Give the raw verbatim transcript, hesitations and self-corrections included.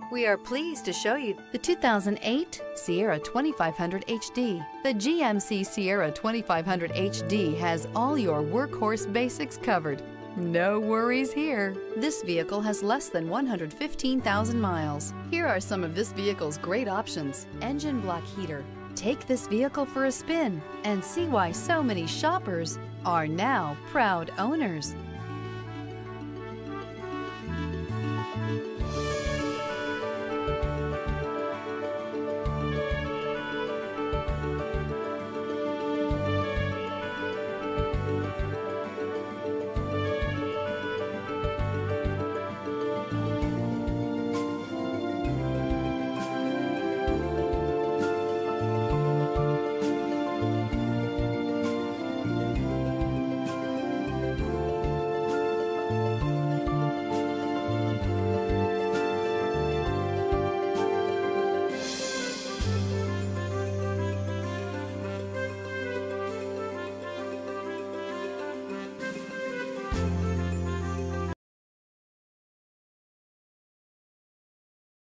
We are pleased to show you the two thousand eight Sierra twenty-five hundred H D. The G M C Sierra twenty-five hundred H D has all your workhorse basics covered. No worries here. This vehicle has less than one hundred fifteen thousand miles. Here are some of this vehicle's great options: engine block heater. Take this vehicle for a spin and see why so many shoppers are now proud owners.